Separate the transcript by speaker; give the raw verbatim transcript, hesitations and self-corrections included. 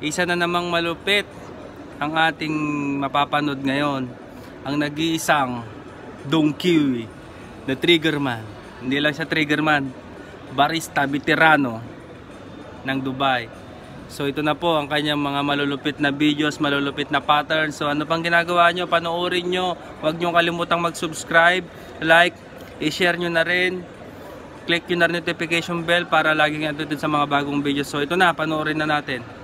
Speaker 1: Isa na namang malupit ang ating mapapanood ngayon. Ang nag-iisang Dong Kewee na triggerman. Hindi lang siya triggerman, barista veterano ng Dubai. So ito na po ang kanyang mga malulupit na videos, malulupit na patterns. So ano pang ginagawa nyo? Panoorin nyo. Huwag nyo kalimutang mag-subscribe, like, i-share nyo na rin. Click nyo na rin notification bell para laging updated sa mga bagong videos. So ito na, panoorin na natin.